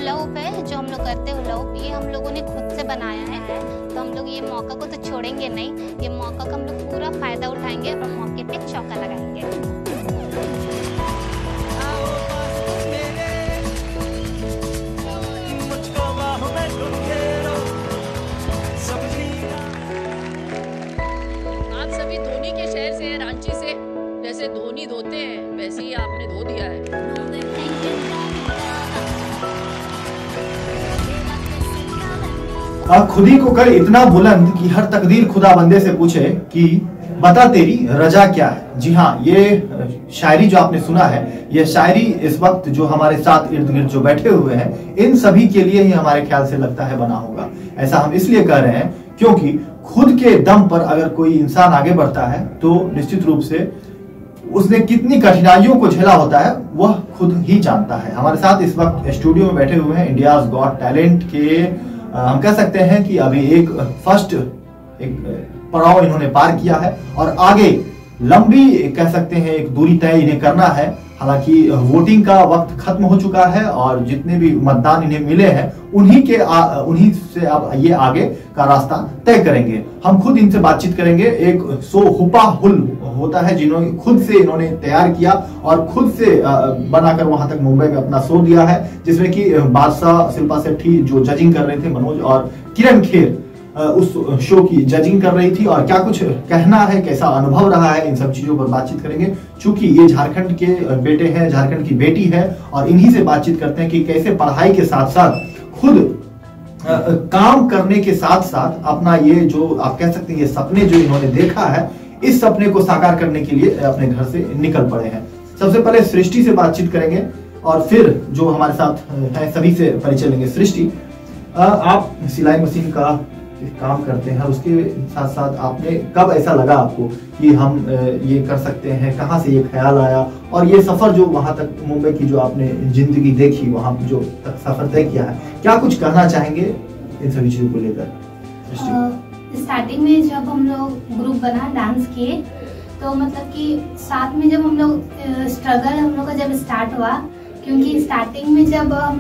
Hoop है जो हम लोग करते हैं, हुला हुप ये हम लोगों ने खुद से बनाया है। तो हम लोग ये मौका को तो छोड़ेंगे नहीं, ये मौका का हम लोग पूरा फायदा उठाएंगे और मौके पे चौका लगाएंगे। आप सभी धोनी के शहर से हैं, रांची से। जैसे धोनी धोते हैं वैसे ही आपने धो दिया है। खुद ही को कर इतना बुलंद कि हर तकदीर खुदा बंदे से पूछे कि बता तेरी रजा क्या है। जी हाँ, ये शायरी जो आपने सुना है, ये शायरी इस वक्त जो हमारे साथ इर्द गिर्द जो बैठे हुए हैं, इन सभी के लिए ही हमारे ख्याल से लगता है बना होगा। ऐसा हम इसलिए कह रहे हैं क्योंकि खुद के दम पर अगर कोई इंसान आगे बढ़ता है तो निश्चित रूप से उसने कितनी कठिनाइयों को झेला होता है वह खुद ही जानता है। हमारे साथ इस वक्त स्टूडियो में बैठे हुए हैं इंडियाज गॉट टैलेंट के, हम कह सकते हैं कि अभी एक पड़ाव इन्होंने पार किया है और आगे लंबी कह सकते हैं एक दूरी तय इन्हें करना है। हालांकि वोटिंग का वक्त खत्म हो चुका है और जितने भी मतदान इन्हें मिले हैं उन्हीं से अब ये आगे का रास्ता तय करेंगे। हम खुद इनसे बातचीत करेंगे। एक सो हुपा हुल होता है जिन्होंने खुद से इन्होंने तैयार किया और खुद से बनाकर वहां तक मुंबई में अपना शो दिया है, जिसमें कि बादशाह, शिल्पा शेट्टी जो जजिंग कर रहे थे, मनोज और किरण खेर उस शो की जजिंग कर रही थी। और क्या कुछ कहना है, कैसा अनुभव रहा है, इन सब चीजों पर बातचीत करेंगे। चूंकि ये झारखंड के बेटे हैं, झारखंड की बेटी है और इन्हीं से बातचीत करते हैं कि कैसे पढ़ाई के साथ साथ खुद काम करने के साथ साथ अपना ये जो आप कह सकते हैं ये सपने जो इन्होंने देखा है, इस सपने को साकार करने के लिए अपने घर से निकल पड़े हैं। सबसे पहले सृष्टि से बातचीत करेंगे और फिर जो हमारे साथ है सभी से परिचय लेंगे। सृष्टि, आप सिलाई मशीन का काम करते हैं, उसके साथ साथ आपने कब ऐसा लगा आपको कि हम ये कर सकते हैं, कहाँ से ये ख्याल आया और ये सफर जो वहां तक मुंबई की जो आपने जिंदगी देखी, वहां जो तक सफर तय किया है, क्या कुछ कहना चाहेंगे इन सभी चीजों को लेकर? स्टार्टिंग में जब हम लोग ग्रुप बना डांस किए तो मतलब कि साथ में जब हम लोग स्ट्रगल हम लोग का जब स्टार्ट हुआ, क्योंकि स्टार्टिंग में जब हम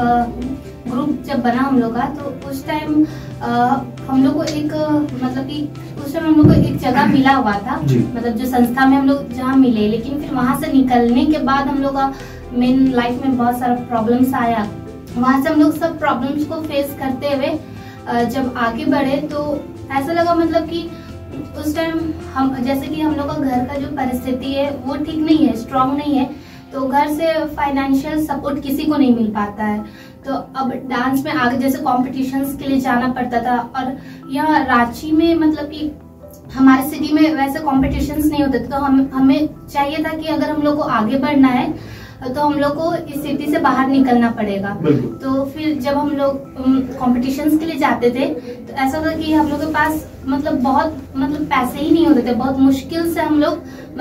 लोग ग्रुप जब बना हम लोग का तो उस टाइम हम लोग को एक मतलब कि उस टाइम हम लोग को एक जगह मिला हुआ था, मतलब जो संस्था में हम लोग जहाँ मिले, लेकिन फिर वहाँ से निकलने के बाद हम लोग का मेन लाइफ में बहुत सारा प्रॉब्लम्स आया। वहाँ से हम लोग सब प्रॉब्लम्स को फेस करते हुए जब आगे बढ़े तो ऐसा लगा मतलब कि उस टाइम हम जैसे कि हम लोग का घर का जो परिस्थिति है वो ठीक नहीं है, स्ट्रांग नहीं है, तो घर से फाइनेंशियल सपोर्ट किसी को नहीं मिल पाता है। तो अब डांस में आगे जैसे कॉम्पिटिशन्स के लिए जाना पड़ता था और यहाँ रांची में मतलब कि हमारे सिटी में वैसे कॉम्पिटिशन्स नहीं होते थे, तो हमें चाहिए था कि अगर हम लोग को आगे बढ़ना है तो हम लोग को इस सिटी से बाहर निकलना पड़ेगा। तो फिर जब हम लोग कॉम्पिटिशन्स के लिए जाते थे तो ऐसा था कि हम लोग के पास बहुत पैसे ही नहीं होते थे, बहुत मुश्किल से हम लोग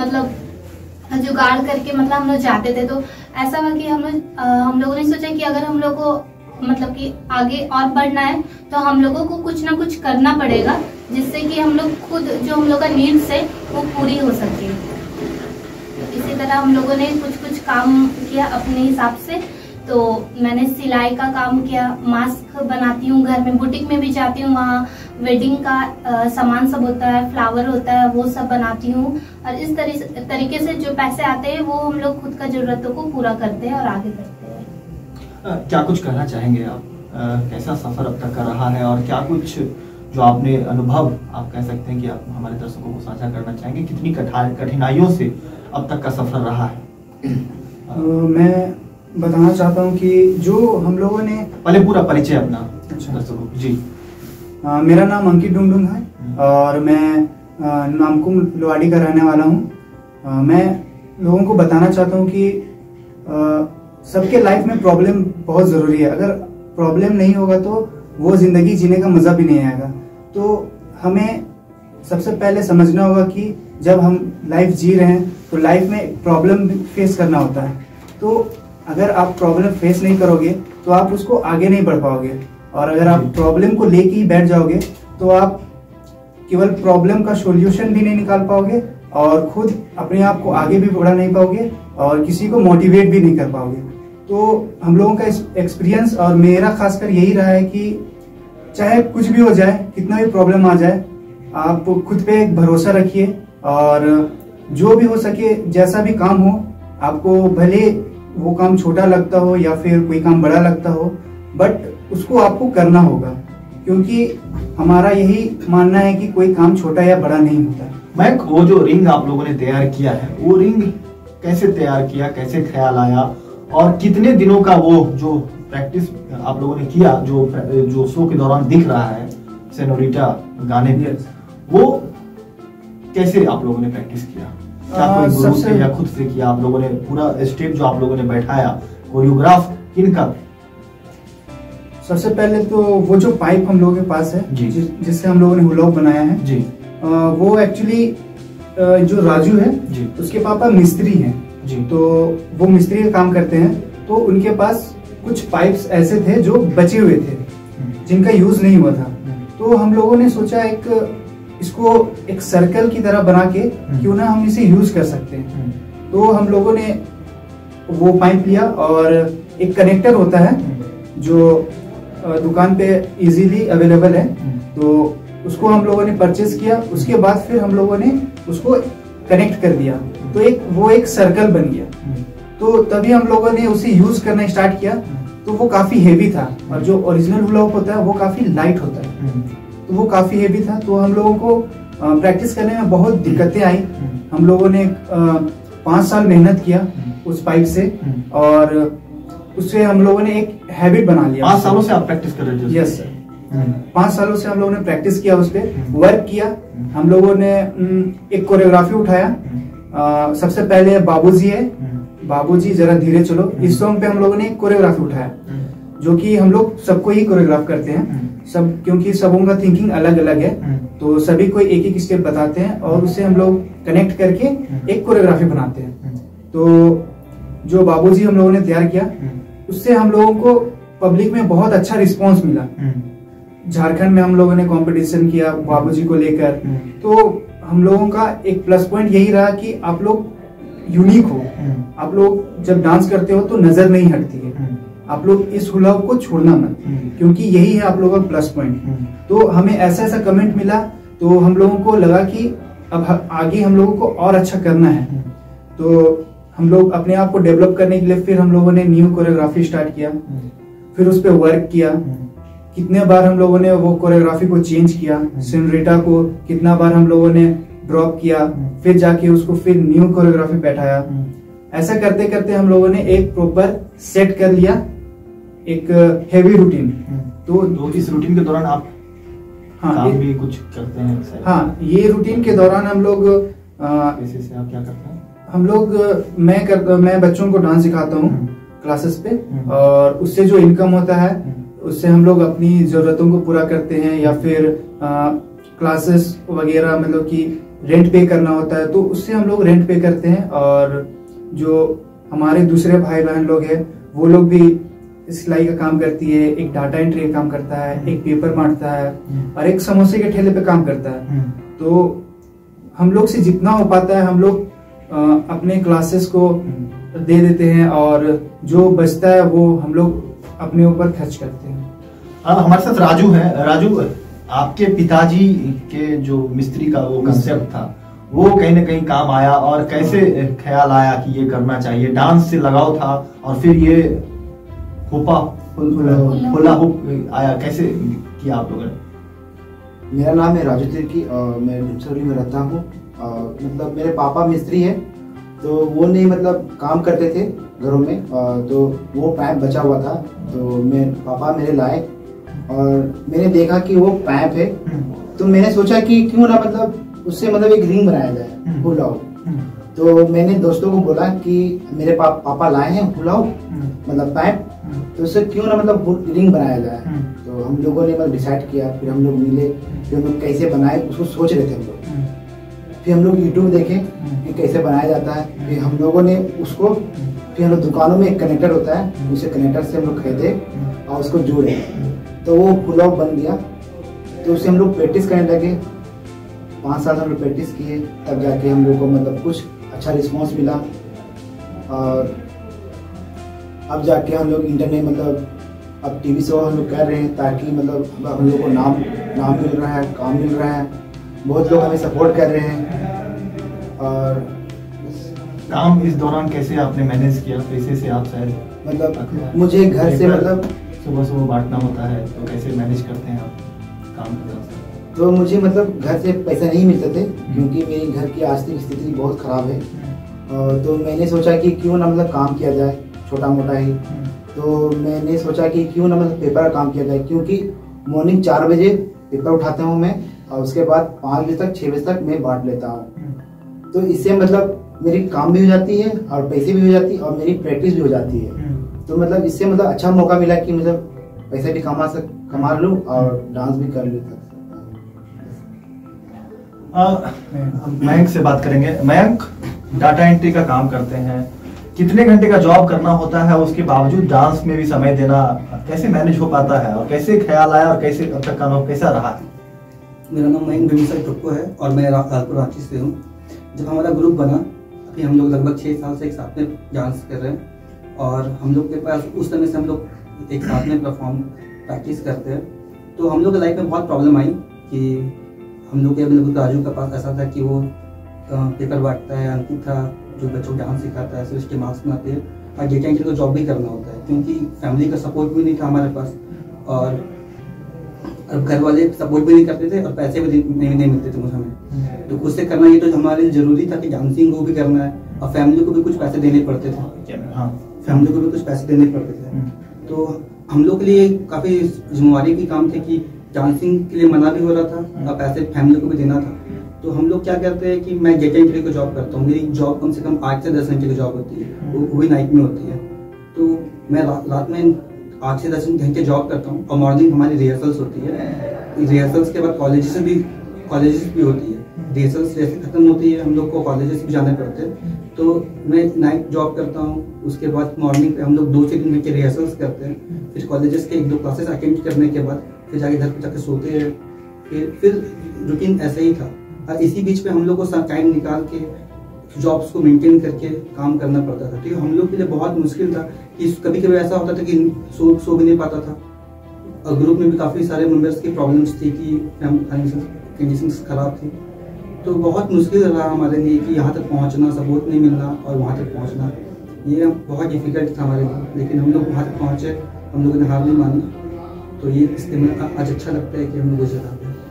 जुगाड़ करके हम लोग जाते थे। तो ऐसा हुआ कि हम लोगों ने सोचा कि अगर हम लोग को कि आगे और बढ़ना है तो हम लोगों को कुछ ना कुछ करना पड़ेगा, जिससे कि हम लोग खुद जो हम लोग का नीड्स है वो पूरी हो सके। इसी तरह हम लोगों ने कुछ काम किया अपने हिसाब से। तो मैंने सिलाई का काम किया, मास्क बनाती हूँ, घर में बुटीक में भी जाती हूँ, वहाँ वेडिंग का सामान सब होता है, फ्लावर होता है, वो सब बनाती हूँ। और इस तरीके से जो पैसे आते हैं वो हम लोग खुद का जरूरतों को पूरा करते हैं और आगे बढ़ते हैं। क्या कुछ कहना चाहेंगे आप? कैसा सफर अब तक का रहा है और क्या कुछ जो आपने अनुभव आप कह सकते हैं कि आप हमारे दर्शकों को साझा करना चाहेंगे? कितनी कठिनाइयों से अब तक का सफर रहा है? मैं बताना चाहता हूँ कि जो हम लोगों ने पहले पूरा परिचय अपना। अच्छा दर्शकों जी। मेरा नाम अंकित डुंगडुंग है और मैं नामकुम लोहाड़ी का रहने वाला हूँ। मैं लोगों को बताना चाहता हूँ कि सबके लाइफ में प्रॉब्लम बहुत ज़रूरी है। अगर प्रॉब्लम नहीं होगा तो वो ज़िंदगी जीने का मज़ा भी नहीं आएगा। तो हमें सबसे पहले समझना होगा कि जब हम लाइफ जी रहे हैं तो लाइफ में प्रॉब्लम फेस करना होता है। तो अगर आप प्रॉब्लम फेस नहीं करोगे तो आप उसको आगे नहीं बढ़ पाओगे, और अगर आप प्रॉब्लम को लेके ही बैठ जाओगे तो आप केवल प्रॉब्लम का सॉल्यूशन भी नहीं निकाल पाओगे और खुद अपने आप को आगे भी बढ़ा नहीं पाओगे और किसी को मोटिवेट भी नहीं कर पाओगे। तो हम लोगों का एक्सपीरियंस और मेरा खासकर यही रहा है कि चाहे कुछ भी हो जाए, कितना भी प्रॉब्लम आ जाए, आप खुद पे एक भरोसा रखिए और जो भी हो सके, जैसा भी काम हो, आपको भले वो काम छोटा लगता हो या फिर कोई काम बड़ा लगता हो, बट उसको आपको करना होगा, क्योंकि हमारा यही मानना है कि कोई काम छोटा या बड़ा नहीं होता। मैं वो जो रिंग आप लोगों ने तैयार किया है, वो रिंग कैसे तैयार किया, कैसे ख्याल आया, और कितने दिनों का वो जो प्रैक्टिस आप लोगों ने किया, जो शो के दौरान दिख रहा है सेनोरिटा गाने में, वो कैसे आप लोगों ने प्रैक्टिस किया? क्या कोई गुरु से या खुद से किया आप लोगों ने? पूरा स्टेप जो आप लोगों ने बैठाया, कोरियोग्राफ किनका? सबसे पहले तो वो जो पाइप हम लोगों के पास है, जिससे हम लोगों ने हुलॉक बनाया है जी, वो एक्चुअली जो राजू है जी, उसके पापा मिस्त्री हैं जी, तो वो मिस्त्री का काम करते हैं, तो उनके पास कुछ पाइप्स ऐसे थे जो बचे हुए थे, जिनका यूज नहीं हुआ था। तो हम लोगों ने सोचा इसको एक सर्कल की तरह बना के क्यों ना हम इसे यूज कर सकते हैं। तो हम लोगों ने वो पाइप लिया और एक कनेक्टर होता है जो दुकान पे इजीली अवेलेबल है, तो उसको हम लोगों ने परचेज किया। उसके बाद फिर हम लोगों ने उसको कनेक्ट कर दिया, तो वो एक सर्कल बन गया। तो तभी हम लोगों ने उसे यूज करना स्टार्ट किया। तो वो काफी हेवी था, और जो ओरिजिनल हुलॉक होता है वो काफी लाइट होता है, तो वो काफी हेवी था। तो हम लोगों को प्रैक्टिस करने में बहुत दिक्कतें आई। हम लोगों ने 5 साल मेहनत किया उस पाइप से, और उससे हम लोगों ने एक हैबिट बना लिया। 5 सालों से आप प्रैक्टिस कर रहे थे? यस सर, 5 सालों से हम लोगों ने प्रैक्टिस किया, उस पर वर्क किया। हम लोगों ने एक कोरियोग्राफी उठाया। सबसे पहले बाबूजी है, बाबूजी जरा धीरे चलो, इस सॉन्ग पे हम लोगों ने एक कोरियोग्राफी उठाया, जो कि हम लोग सबको ही कोरियोग्राफ करते हैं सब, क्योंकि सबों का थिंकिंग अलग अलग है, तो सभी को एक एक स्टेप बताते हैं और उससे हम लोग कनेक्ट करके एक कोरियोग्राफी बनाते हैं। तो जो बाबूजी हम लोगों ने तैयार किया, उससे हम लोगों को पब्लिक में बहुत अच्छा रिस्पांस मिला। झारखंड में हम लोगों ने कंपटीशन किया बाबूजी को लेकर, तो हम लोगों का एक प्लस पॉइंट यही रहा कि आप लोग यूनिक हो, आप लोग जब डांस करते हो तो नजर नहीं हटती है, आप लोग इस हुलॉक को छोड़ना मत, क्योंकि यही है आप लोगों का प्लस पॉइंट। तो हमें ऐसा ऐसा कमेंट मिला, तो हम लोगों को लगा कि अब आगे हम लोगों को और अच्छा करना है। तो हम लोग अपने आप को डेवलप करने के लिए फिर हम लोगों ने न्यू कोरियोग्राफी स्टार्ट किया, फिर उस पर वर्क किया। कितने बार हम लोगों ने वो कोरियोग्राफी को चेंज किया, सेनोरिटा को कितना बार हम लोगों ने ड्रॉप किया, फिर जाके उसको फिर न्यू कोरियोग्राफी बैठाया। ऐसा करते करते हम लोगों ने एक प्रॉपर सेट कर लिया, एक हेवी रूटीन। तो इस रूटीन के दौरान आप काम भी कुछ करते हैं? हाँ, ये रूटीन के दौरान हम लोग कैसे से आप क्या करते हैं? हम लोग मैं बच्चों को डांस सिखाता हूँ क्लासेस पे, और उससे जो इनकम होता है उससे हम लोग अपनी जरूरतों को पूरा करते हैं, या फिर क्लासेस वगैरह मतलब कि रेंट पे करना होता है तो उससे हम लोग रेंट पे करते हैं। और जो हमारे दूसरे भाई बहन लोग हैं वो लोग भी सिलाई का काम करती है, एक डाटा एंट्री का काम करता है, एक पेपर बांटता है, और एक समोसे के ठेले पे काम करता है। तो हम लोग से जितना हो पाता है हम लोग अपने क्लासेस को दे देते हैं, और जो बचता है वो हम लोग अपने ऊपर खर्च करते हैं। हमारे साथ राजू है। राजू, आपके पिताजी के जो मिस्त्री का वो कंसेप्ट था, वो कहीं ना कहीं काम आया, और कैसे ख्याल आया कि ये करना चाहिए? डांस से लगाव था और फिर ये हुला हुप आया, कैसे किया आप लोगों ने? मेरा नाम है राजू तिर्की और मैं डुमसरौली में रहता हूँ। मतलब मेरे पापा मिस्त्री हैं, तो वो नहीं मतलब काम करते थे घरों में, तो वो पाइप बचा हुआ था, तो पापा मेरे लाए और मैंने देखा कि वो पाइप है, तो मैंने सोचा कि क्यों ना मतलब उससे मतलब एक रिंग बनाया जाए हुलॉक। तो मैंने दोस्तों को बोला कि मेरे पापा लाए हैं हुलॉक मतलब पाइप, तो उससे क्यों ना मतलब रिंग बनाया जाए। तो हम लोगों ने मतलब डिसाइड किया, फिर हम लोग मिले, फिर हम लोग कैसे बनाए उसको सोच रहे थे हम लोग। फिर हम लोग यूट्यूब देखे कि कैसे बनाया जाता है, फिर हम लोगों ने उसको, फिर हम लोग दुकानों में एक कनेक्टर होता है, उसे कनेक्टर से हम लोग खरीदे और उसको जोड़े, तो वो हुलॉक बन गया। तो उसे हम लोग प्रैक्टिस करने लगे, 5 साल हम लोग प्रैक्टिस किए, तब जाके हम लोग को मतलब कुछ अच्छा रिस्पॉन्स मिला। और अब जाके हम लोग इंटरनेट मतलब अब टीवी शो हम लोग कर रहे हैं ताकि मतलब हम लोग को नाम मिल रहा है, काम मिल रहा है, बहुत लोग हमें सपोर्ट कर रहे हैं। और काम इस दौरान कैसे आपने मैनेज किया? पैसे से आप शायद मतलब मुझे घर से मतलब सुबह बांटना होता है, तो कैसे मैनेज करते हैं आप काम की तरफ से? तो मुझे मतलब घर से पैसा नहीं मिलते थे क्योंकि मेरी घर की आर्थिक स्थिति बहुत ख़राब है। तो मैंने सोचा कि क्यों ना मतलब काम किया जाए छोटा मोटा ही। तो मैंने सोचा कि क्यों ना मतलब पेपर का काम किया जाए, क्योंकि मॉर्निंग 4 बजे पेपर उठाता हूँ मैं और उसके बाद 5 बजे तक 6 बजे तक मैं बांट लेता हूँ। तो इससे मतलब मेरी काम भी हो जाती है और पैसे भी हो जाती है और मेरी प्रैक्टिस भी हो जाती है। तो मतलब इससे मतलब अच्छा मौका मिला कि मतलब पैसे भी कमा लूँ और डांस भी कर लेता। मयंक से बात करेंगे। मयंक डाटा एंट्री का काम करते हैं, कितने घंटे का जॉब करना होता है, उसके बावजूद डांस में भी समय देना कैसे मैनेज हो पाता है और कैसे ख्याल आया और कैसे अब तक का अनुभव कैसा रहा है? मेरा नाम मयंक टुक्को है और मैं लालपुर रांची से हूँ। जब हमारा ग्रुप बना, अभी हम लोग लगभग 6 साल से एक साथ में डांस कर रहे हैं और हम लोग के पास उस समय से हम लोग एक साथ में प्रैक्टिस करते हैं। तो हम लोग के लाइफ में बहुत प्रॉब्लम आई कि हम लोग के राजू का पास ऐसा था कि वो पेपर बांटता है, अंकित था जो बच्चों को डांस सिखाता है, फिर उसके मार्क्स बनाते हैं और डेटा एंट्री को जॉब भी करना होता है क्योंकि फैमिली का सपोर्ट भी नहीं था हमारे पास और घर वाले सपोर्ट भी नहीं करते थे और पैसे भी नहीं मिलते थे मुझे हमें। तो खुद से करना ये तो हमारे लिए जरूरी था कि डांसिंग को भी करना है और फैमिली को भी कुछ पैसे देने पड़ते थे। फैमिली को भी कुछ पैसे देने पड़ते थे। तो हम लोग के लिए काफी जिम्मेवारी की काम थे कि डांसिंग के लिए मना भी हो रहा था और पैसे फैमिली को भी देना था। तो हम लोग क्या करते हैं कि मैं डेटा एंट्री को जॉब करता हूँ। मेरी जॉब कम से कम 8 से 10 घंटे की जॉब होती है, वो भी नाइट में होती है। तो मैं रात में 8 से 10 घंटे जॉब करता हूँ और मॉर्निंग हमारी रिहर्सल्स होती है। रिहर्सल्स के बाद कॉलेजेस भी होती है। रिहर्सल्स जैसे खत्म होती है हम लोग को कॉलेजेस भी जाने पड़ते हैं। तो मैं नाइट जॉब करता हूँ, उसके बाद मॉर्निंग पे हम लोग 2 से 3 घंटे रिहर्सल्स करते हैं। फिर कॉलेजेस के 1-2 क्लासेस अटेंड करने के बाद फिर जाके घर पे जाके सोते हैं। फिर रूटीन ऐसे ही था और इसी बीच पे हम लोग को टाइम निकाल के जॉब्स को मेंटेन करके काम करना पड़ता था। तो हम लोग के लिए बहुत मुश्किल था कि कभी कभी ऐसा होता था कि सो भी नहीं पाता था और ग्रुप में भी काफ़ी सारे मेंबर्स की प्रॉब्लम्स थी कि कंडीशंस खराब थी। तो बहुत मुश्किल रहा हमारे लिए कि यहाँ तक पहुँचना, सपोर्ट नहीं मिलना और वहाँ तक पहुँचना, ये बहुत डिफिकल्ट था हमारे लिए। लेकिन हम लोग वहाँ तक पहुँचे, हम लोगों ने हार नहीं मानी। तो ये इसके में आज अच्छा लगता है कि हम लोग गुजर आते हैं।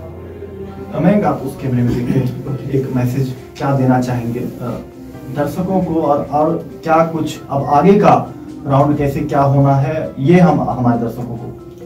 मयंक, आप उस कैमरे में देखिए, एक मैसेज क्या देना चाहेंगे दर्शकों को और क्या कुछ अब आगे का राउंड कैसे क्या होना है, ये हम हमारे दर्शकों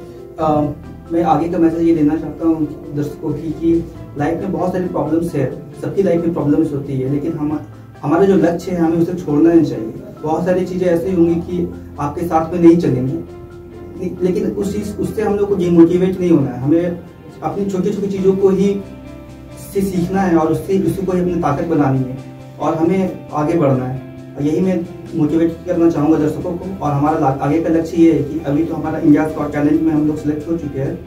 को मैं आगे का मैसेज ये देना चाहता हूँ दर्शकों की कि लाइफ में बहुत सारी प्रॉब्लम्स है, सबकी लाइफ में प्रॉब्लम्स होती है, लेकिन हमारा जो लक्ष्य है हमें उसे छोड़ना नहीं चाहिए। बहुत सारी चीज़ें ऐसी होंगी कि आपके साथ में नहीं चलेंगी, लेकिन उससे हम लोग को डिमोटिवेट नहीं होना है। हमें अपनी छोटी छोटी चीज़ों को ही से सीखना है और उसी को ही अपनी ताकत बनानी है और हमें आगे बढ़ना है। और यही मैं मोटिवेट करना चाहूँगा दर्शकों को। और हमारा आगे का लक्ष्य ये है कि अभी तो हमारा इंडिया गॉट टैलेंट में हम लोग सेलेक्ट हो चुके हैं।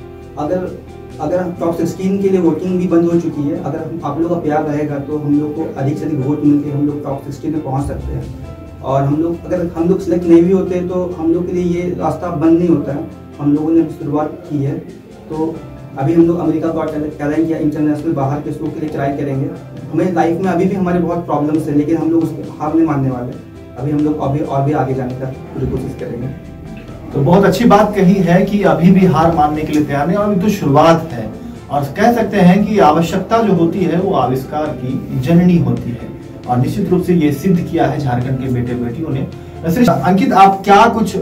अगर टॉप 16 के लिए वोटिंग भी बंद हो चुकी है, अगर आप लोगों का प्यार रहेगा तो हम लोग को अधिक से अधिक वोट मिलकर हम लोग टॉप 16 में पहुँच सकते हैं। और अगर हम लोग सिलेक्ट नहीं भी होते तो हम लोग के लिए ये रास्ता बंद नहीं होता है। हम लोगों ने शुरुआत की है, तो अभी हम लोग अमेरिका गॉट टैलेंट या इंटरनेशनल बाहर के शो के लिए ट्राई करेंगे। हमें लाइफ में अभी भी हमारे बहुत प्रॉब्लम्स है, लेकिन हम लोग उसके हार नहीं मानने वाले। अभी हम लोग और भी आगे जाने का पूरी कोशिश करेंगे। तो बहुत अच्छी बात कही है कि अभी भी हार मानने के लिए तैयार नहीं, और अभी तो शुरुआत है और कह सकते हैं कि आवश्यकता जो होती है वो आविष्कार की जननी होती है और निश्चित रूप से ये सिद्ध किया है झारखंड के बेटे बेटियों ने। वैसे अंकित, आप क्या कुछ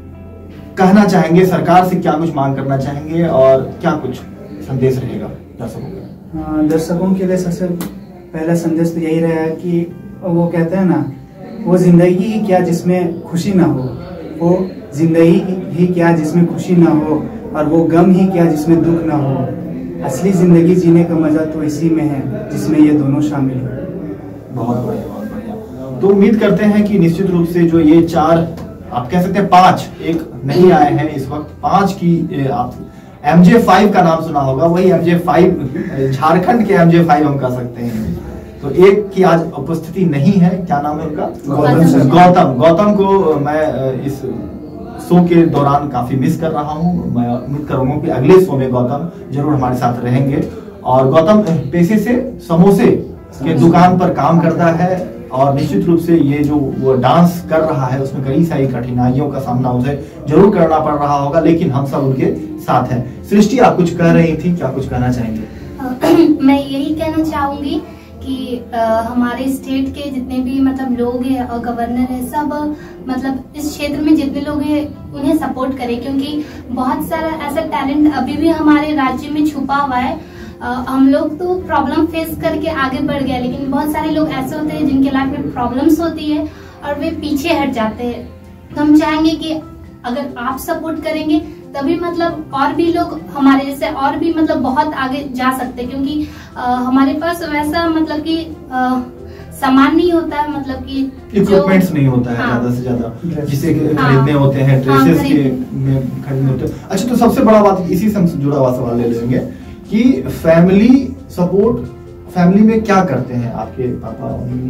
कहना चाहेंगे, सरकार से क्या कुछ मांग करना चाहेंगे और क्या कुछ संदेश रहेगा दर्शकों का? दर्शकों के लिए सबसे पहला संदेश तो यही रहेगा कि वो कहते हैं ना, वो जिंदगी ही क्या जिसमें खुशी ना हो, वो जिंदगी ही क्या जिसमें खुशी ना हो, और वो गम ही क्या जिसमें दुख ना हो। असली जिंदगी जीने का मजा तो इसी में है जिसमें ये दोनों शामिल हो। बहुत बढ़िया, बहुत बढ़िया। तो उम्मीद करते हैं कि निश्चित रूप से जो ये 4, आप कह सकते हैं 5, एक नहीं आए हैं इस वक्त, 5 की आप MJ5 का नाम सुना होगा, वही MJ5 झारखंड के MJ5 हम कह सकते हैं। तो एक की आज उपस्थिति नहीं है, क्या नाम है उनका? गौतम। गौतम को मैं इस शो के दौरान काफी मिस कर रहा हूँ। मैं उम्मीद करूंगा कि अगले शो में गौतम जरूर हमारे साथ रहेंगे। और गौतम पेशे से समोसे के दुकान पर काम करता है और निश्चित रूप से ये जो वो डांस कर रहा है उसमें कई सारी कठिनाइयों का सामना उसे जरूर करना पड़ रहा होगा, लेकिन हम सब उनके साथ हैं। सृष्टि, आप कुछ कह रही थी, क्या कुछ कहना चाहेंगे? मैं यही कहना चाहूंगी कि हमारे स्टेट के जितने भी मतलब लोग हैं और गवर्नर है, सब मतलब इस क्षेत्र में जितने लोग हैं उन्हें सपोर्ट करें, क्योंकि बहुत सारा ऐसा टैलेंट अभी भी हमारे राज्य में छुपा हुआ है। हम लोग तो प्रॉब्लम फेस करके आगे बढ़ गए, लेकिन बहुत सारे लोग ऐसे होते हैं जिनके लाइफ में प्रॉब्लम्स होती है और वे पीछे हट जाते हैं। तो हम चाहेंगे कि अगर आप सपोर्ट करेंगे तभी मतलब और भी लोग हमारे जैसे और भी मतलब बहुत आगे जा सकते हैं, क्योंकि हमारे पास वैसा मतलब कि सामान नहीं होता है, मतलब कि इक्विपमेंट्स नहीं होता है ज्यादा से ज्यादा जिसे खरीदने होते हैं, ड्रेसेस के में खरीदने होते हैं। अच्छा, तो सबसे बड़ा बात इसी से जुड़ा हुआ सवाल ले लेंगे कि फैमिली सपोर्ट, फैमिली में क्या करते हैं आपके पापा मम्मी?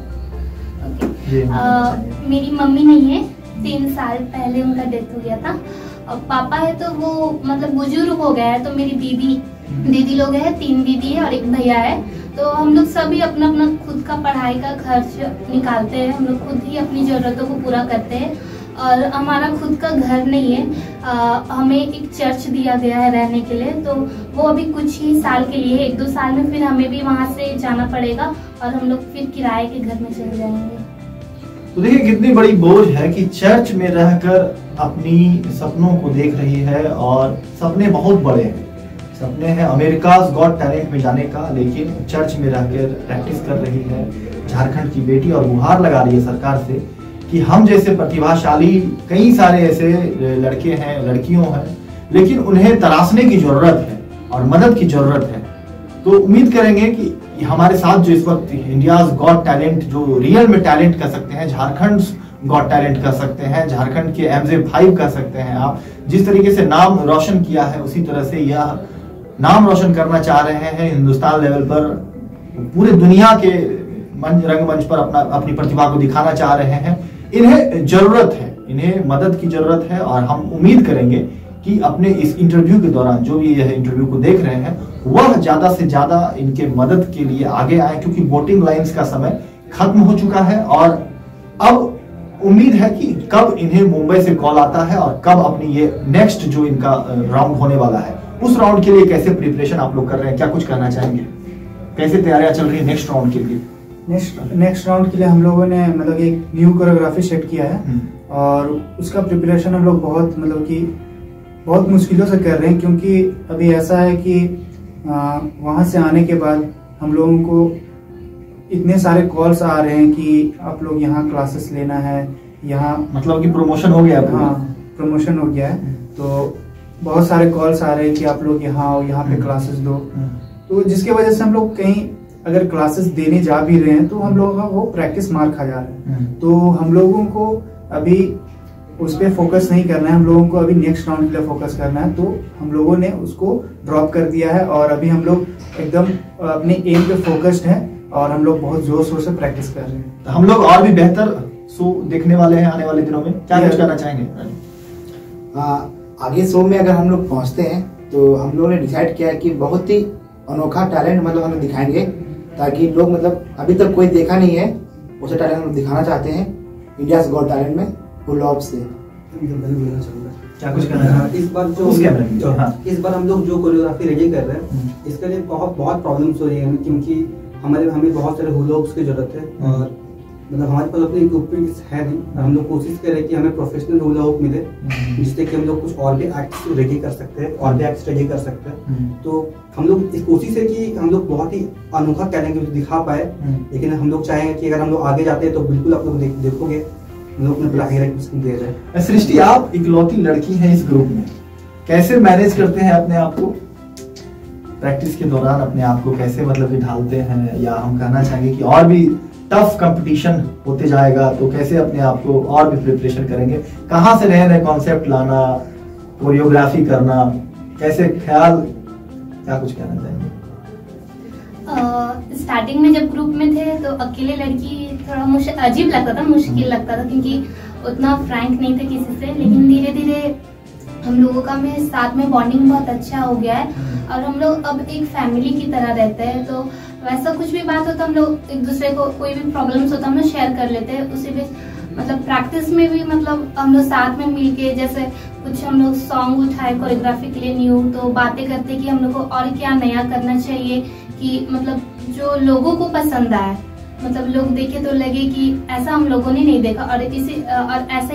मेरी मम्मी नहीं है, 3 साल पहले उनका डेथ हो गया था। और पापा है तो वो मतलब बुजुर्ग हो गया है, तो मेरी दीदी लोग हैं, 3 दीदी है और 1 भैया है। तो हम लोग सभी अपना अपना खुद का पढ़ाई का खर्च निकालते हैं, हम लोग खुद ही अपनी जरूरतों को पूरा करते हैं। और हमारा खुद का घर नहीं है, हमें एक चर्च दिया गया है रहने के लिए, तो वो अभी कुछ ही साल के लिए, 1-2 साल में फिर हमें भी वहाँ से जाना पड़ेगा और हम लोग फिर किराए के घर में चले जाएंगे। तो देखिए कितनी बड़ी बोझ है कि चर्च में रहकर अपनी सपनों को देख रही है, और सपने बहुत बड़े हैं, सपने हैं अमेरिकाज़ गॉट टैलेंट में जाने का, लेकिन चर्च में रहकर प्रैक्टिस कर रही है झारखंड की बेटी, और गुहार लगा रही है सरकार से कि हम जैसे प्रतिभाशाली कई सारे ऐसे लड़के हैं, लड़कियों हैं, लेकिन उन्हें तराशने की जरूरत है और मदद की जरूरत है। तो उम्मीद करेंगे कि हमारे साथ जो इस वक्त इंडियाज गॉट टैलेंट, जो रियल में टैलेंट कर सकते हैं, झारखंड गॉट टैलेंट कर सकते हैं, झारखंड के MJ5 कर सकते हैं। आप जिस तरीके से नाम रोशन किया है उसी तरह से यह नाम रोशन करना चाह रहे हैं हिंदुस्तान लेवल पर, पूरे दुनिया के रंगमंच पर अपनी प्रतिभा को दिखाना चाह रहे हैं। इन्हें जरूरत है, इन्हें मदद की जरूरत है, और हम उम्मीद करेंगे कि अपने इस इंटरव्यू के दौरान जो भी यह इंटरव्यू को देख रहे हैं वह ज्यादा से ज्यादा इनके मदद के लिए आगे आए, क्योंकि वोटिंग लाइंस का समय खत्म हो चुका है। और अब उम्मीद है कि कब इन्हें मुंबई से कॉल आता है और कब अपनी ये नेक्स्ट जो इनका राउंड होने वाला है उस राउंड के लिए कैसे प्रिपरेशन आप लोग कर रहे हैं, क्या कुछ कहना चाहेंगे? कैसे तैयारियां चल रही है नेक्स्ट राउंड के लिए? नेक्स्ट राउंड के लिए हम लोगों ने मतलब एक न्यू कोरियोग्राफी सेट किया है, और उसका प्रिपरेशन हम लोग बहुत मतलब कि बहुत मुश्किलों से कर रहे हैं, क्योंकि अभी ऐसा है कि वहाँ से आने के बाद हम लोगों को इतने सारे कॉल्स आ रहे हैं कि आप लोग यहाँ क्लासेस लेना है, यहाँ मतलब कि प्रमोशन हो गया? हाँ, प्रमोशन हो गया है, तो बहुत सारे कॉल्स आ रहे हैं कि आप लोग यहाँ आओ, यहाँ पे क्लासेस दो। तो जिसके वजह से हम लोग कहीं अगर क्लासेस देने जा भी रहे हैं तो हम लोगों का वो प्रैक्टिस मार खा जा रहे हैं। तो हम लोगों को अभी उस पर फोकस नहीं करना है, हम लोगों को अभी नेक्स्ट राउंड के लिए फोकस करना है। तो हम लोगों ने उसको ड्रॉप कर दिया है और अभी हम लोग एकदम अपने एम पे फोकस्ड हैं और हम लोग बहुत जोर शोर से प्रैक्टिस कर रहे हैं। तो हम लोग और भी बेहतर शो देखने वाले हैं आने वाले दिनों में, क्या कुछ करना चाहेंगे? आगे शो में अगर हम लोग पहुंचते हैं तो हम लोगों ने डिसाइड किया है कि बहुत ही अनोखा टैलेंट मतलब हम दिखाएंगे, ताकि लोग मतलब अभी तक कोई देखा नहीं है उसे टैलेंट हम दिखाना चाहते हैं इंडियाज गॉट टैलेंट में पुल-ऑफ से। क्या कुछ करना है? इस बार हम लोग जो कोरियोग्राफी रेडी कर रहे हैं इसके लिए बहुत प्रॉब्लम्स हो रही है, क्योंकि हमें बहुत सारे हुलॉक्स की जरूरत है, और मतलब हमारे पास अपने इक्विपमेंट्स है नहीं। हम लोग कोशिश कर रहे हैं कि हमें प्रोफेशनल हुला हुक मिले, जिससे कि हम लोग कुछ और भी एक्ट्स रेडी कर सकते हैं, और भी एक्ट्स रेडी कर सकते हैं। तो हम लोग इस कोशिश है कि हम लोग बहुत ही अनोखा टैलेंट दिखा पाए, लेकिन हम लोग चाहेंगे कि अगर हम लोग आगे जाते हैं तो बिल्कुल आप लोग देखोगे हम लोग अपने पूरा हाईलाइट दे रहे हैं। सृष्टि, आप इकलौती लड़की हैं इस ग्रुप में, कैसे मैनेज करते हैं अपने आप को प्रैक्टिस के दौरान, अपने आप को कैसे मतलब कि ढालते हैं, या हम कहना चाहेंगे कि और भी टफ कंपटीशन होते जाएगा तो कैसे अपने आप को और भी प्रिपरेशन करेंगे? कहाँ से नए नए कॉन्सेप्ट लाना, कोरियोग्राफी करना, कैसे ख्याल, क्या कुछ कहना चाहेंगे? स्टार्टिंग में जब ग्रुप में थे तो अकेले लड़की थोड़ा मुझे अजीब लगता था, मुश्किल लगता था, क्योंकि उतना फ्रैंक नहीं थे किसी से। लेकिन धीरे धीरे हम लोगों का में साथ में बॉन्डिंग बहुत अच्छा हो गया है और हम लोग अब एक फैमिली की तरह रहते हैं। तो वैसा कुछ भी बात हो तो हम लोग एक दूसरे को, कोई भी प्रॉब्लम्स होता है हम लोग शेयर कर लेते हैं। उसी में मतलब प्रैक्टिस में भी मतलब हम लोग साथ में मिलके, जैसे कुछ हम लोग सॉन्ग उठाए कोरियोग्राफी के लिए न्यू, तो बातें करते कि हम लोग को और क्या नया करना चाहिए कि मतलब जो लोगों को पसंद आए, मतलब लोग देखे तो लगे कि ऐसा हम लोगों ने नहीं देखा। और ऐसा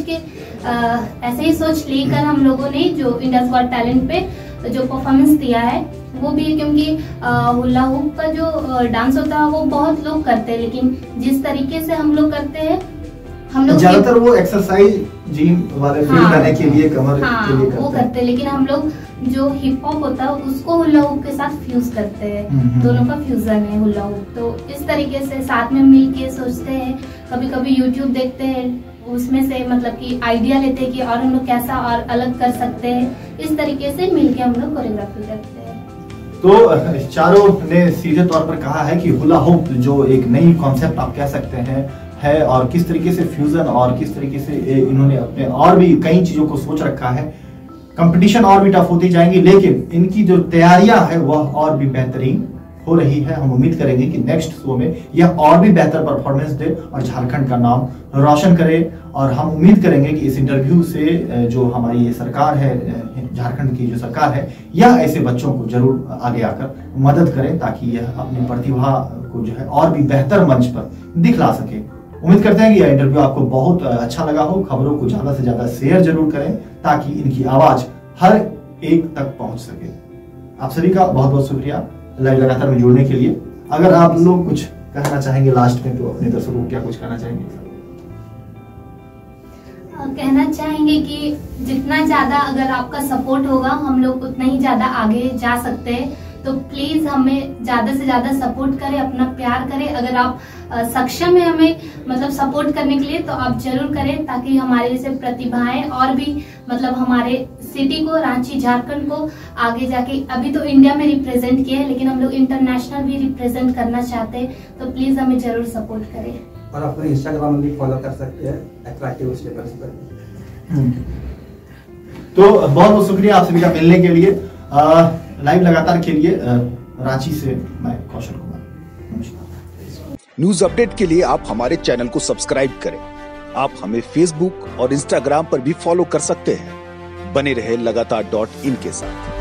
ही सोच लेकर हम लोगों ने जो इंडियाज गॉट टैलेंट पे जो परफॉर्मेंस दिया है वो भी, क्योंकि हुला हुप का जो डांस होता है वो बहुत लोग करते हैं, लेकिन जिस तरीके से हम लोग करते हैं, हम लोग ज्यादातर वो एक्सरसाइज जिम वाले फील करने के लिए, कमर के लिए वो करते हैं, लेकिन हम लोग जो हिप हॉप होता है उसको हुला हुप के साथ फ्यूज करते हैं। दोनों का फ्यूजन है हुला हुप। तो इस तरीके से साथ में मिल के सोचते हैं, कभी कभी यूट्यूब देखते हैं, उसमें से मतलब कि आइडिया लेते हैं कि और हम लोग कैसा और अलग कर सकते हैं। इस तरीके से मिलके हम लोग कोरियोग्राफी करते हैं। तो चारों ने सीधे तौर पर कहा है कि हुला हुप जो एक नई कॉन्सेप्ट आप कह सकते हैं है, और किस तरीके से फ्यूजन और किस तरीके से इन्होंने अपने और भी कई चीजों को सोच रखा है। कंपटीशन और भी टफ होती जाएंगी, लेकिन इनकी जो तैयारियां है वह और भी बेहतरीन हो रही है। हम उम्मीद करेंगे कि नेक्स्ट शो में यह और भी बेहतर परफॉर्मेंस दे और झारखंड का नाम रोशन करे। और हम उम्मीद करेंगे कि इस इंटरव्यू से जो हमारी ये सरकार है, झारखंड की जो सरकार है, यह ऐसे बच्चों को जरूर आगे आकर मदद करे ताकि यह अपनी प्रतिभा को जो है और भी बेहतर मंच पर दिखला सके। उम्मीद करते हैं कि यह इंटरव्यू आपको बहुत अच्छा लगा हो। खबरों को ज्यादा से ज्यादा शेयर जरूर करें ताकि इनकी आवाज हर एक तक पहुंच सके। आप सभी का बहुत बहुत शुक्रिया लाइव लगातार में जुड़ने के लिए। अगर आप लोग कुछ कहना चाहेंगे लास्ट में, तो अपने दर्शकों को क्या कुछ कहना चाहेंगे? कहना चाहेंगे कि जितना ज्यादा अगर आपका सपोर्ट होगा हम लोग उतना ही ज्यादा आगे जा सकते हैं। तो प्लीज हमें ज्यादा से ज्यादा सपोर्ट करें, अपना प्यार करें। अगर आप सक्षम है हमें मतलब सपोर्ट करने के लिए तो आप जरूर करें, ताकि हमारे जैसे प्रतिभाएं और भी मतलब हमारे सिटी को, रांची, झारखंड को आगे जाके, अभी तो इंडिया में रिप्रेजेंट किया है लेकिन हम लोग इंटरनेशनल भी रिप्रेजेंट करना चाहते हैं। तो प्लीज हमें जरूर सपोर्ट करें। और अपने इंस्टाग्राम में भी फॉलो कर सकते हैं अट्रैक्टिव स्टेटस पर। तो बहुत बहुत शुक्रिया आप सभी का मिलने के लिए। लाइव लगातार के लिए रांची से मैं कौशल कुमार, नमस्कार। न्यूज अपडेट के लिए आप हमारे चैनल को सब्सक्राइब करें। आप हमें फेसबुक और इंस्टाग्राम पर भी फॉलो कर सकते हैं। बने रहे लगातार.in के साथ।